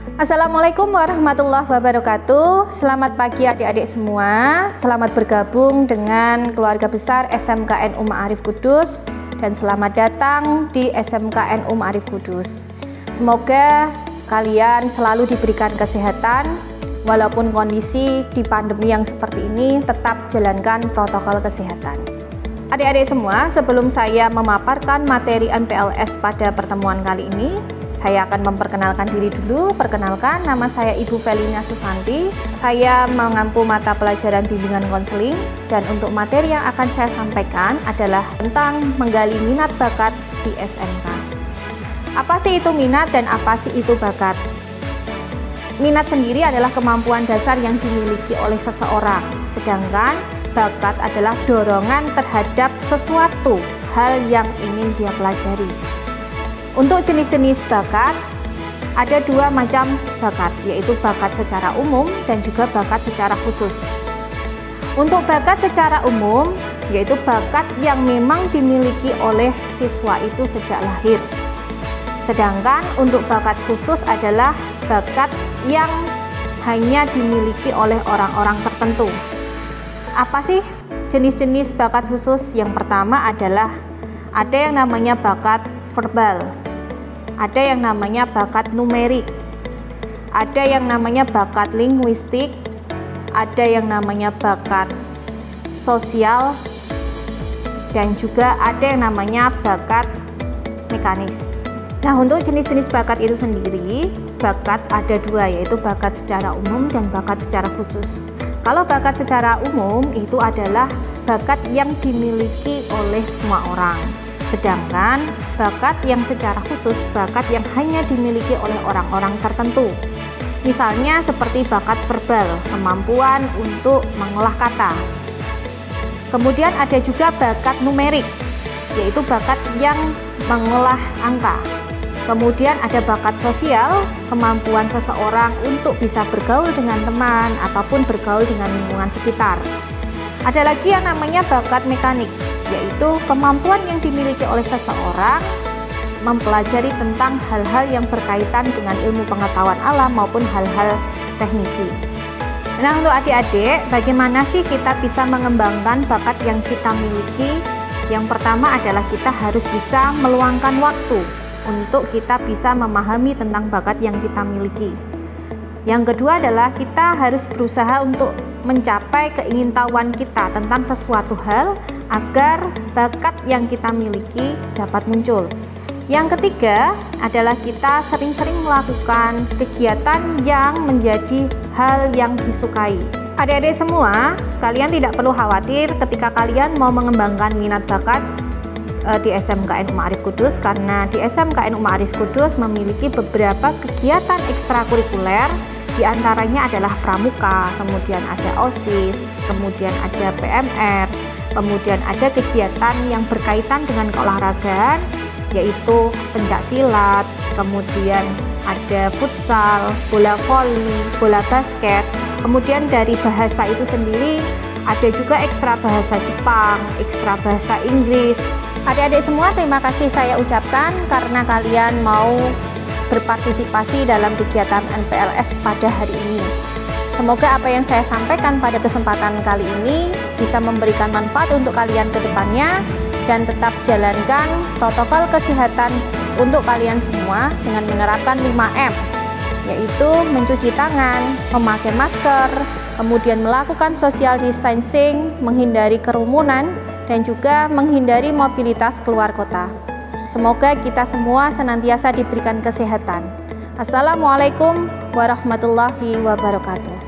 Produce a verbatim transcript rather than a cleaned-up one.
Assalamualaikum warahmatullahi wabarakatuh. Selamat pagi adik-adik semua. Selamat bergabung dengan keluarga besar S M K N U Ma'arif Kudus dan selamat datang di S M K N U Ma'arif Kudus. Semoga kalian selalu diberikan kesehatan walaupun kondisi di pandemi yang seperti ini, tetap jalankan protokol kesehatan. Adik-adik semua, sebelum saya memaparkan materi N P L S pada pertemuan kali ini, saya akan memperkenalkan diri dulu. Perkenalkan, nama saya Ibu Felina Susanti. Saya mengampu mata pelajaran bimbingan konseling, dan untuk materi yang akan saya sampaikan adalah tentang menggali minat bakat di S M K. Apa sih itu minat dan apa sih itu bakat? Minat sendiri adalah kemampuan dasar yang dimiliki oleh seseorang, sedangkan bakat adalah dorongan terhadap sesuatu hal yang ingin dia pelajari. Untuk jenis-jenis bakat, ada dua macam bakat, yaitu bakat secara umum dan juga bakat secara khusus. Untuk bakat secara umum, yaitu bakat yang memang dimiliki oleh siswa itu sejak lahir. Sedangkan untuk bakat khusus adalah bakat yang hanya dimiliki oleh orang-orang tertentu. Apa sih jenis-jenis bakat khusus? Yang pertama adalah ada yang namanya bakat verbal, ada yang namanya bakat numerik, ada yang namanya bakat linguistik, ada yang namanya bakat sosial, dan juga ada yang namanya bakat mekanis. Nah, untuk jenis-jenis bakat itu sendiri, bakat ada dua, yaitu bakat secara umum dan bakat secara khusus. Kalau bakat secara umum itu adalah bakat yang dimiliki oleh semua orang. Sedangkan bakat yang secara khusus, bakat yang hanya dimiliki oleh orang-orang tertentu. Misalnya seperti bakat verbal, kemampuan untuk mengolah kata. Kemudian ada juga bakat numerik, yaitu bakat yang mengolah angka. Kemudian ada bakat sosial, kemampuan seseorang untuk bisa bergaul dengan teman ataupun bergaul dengan lingkungan sekitar. Ada lagi yang namanya bakat mekanik, yaitu kemampuan yang dimiliki oleh seseorang mempelajari tentang hal-hal yang berkaitan dengan ilmu pengetahuan alam maupun hal-hal teknisi. Nah, untuk adik-adik, bagaimana sih kita bisa mengembangkan bakat yang kita miliki? Yang pertama adalah kita harus bisa meluangkan waktu untuk kita bisa memahami tentang bakat yang kita miliki. Yang kedua adalah kita harus berusaha untuk mencapai keingintahuan kita tentang sesuatu hal agar bakat yang kita miliki dapat muncul. Yang ketiga adalah kita sering-sering melakukan kegiatan yang menjadi hal yang disukai. Adik-adik semua, kalian tidak perlu khawatir ketika kalian mau mengembangkan minat bakat di S M K N U Ma'arif Kudus, karena di S M K N U Ma'arif Kudus memiliki beberapa kegiatan ekstrakurikuler. Di antaranya adalah pramuka, kemudian ada OSIS, kemudian ada P M R, kemudian ada kegiatan yang berkaitan dengan keolahragaan, yaitu pencak silat, kemudian ada futsal, bola voli, bola basket. Kemudian dari bahasa itu sendiri ada juga ekstra bahasa Jepang, ekstra bahasa Inggris. Adik-adik semua, terima kasih saya ucapkan karena kalian mau berpartisipasi dalam kegiatan N P L S pada hari ini. Semoga apa yang saya sampaikan pada kesempatan kali ini bisa memberikan manfaat untuk kalian ke depannya, dan tetap jalankan protokol kesehatan untuk kalian semua dengan menerapkan lima M, yaitu mencuci tangan, memakai masker, kemudian melakukan social distancing, menghindari kerumunan, dan juga menghindari mobilitas keluar kota. Semoga kita semua senantiasa diberikan kesehatan. Assalamualaikum warahmatullahi wabarakatuh.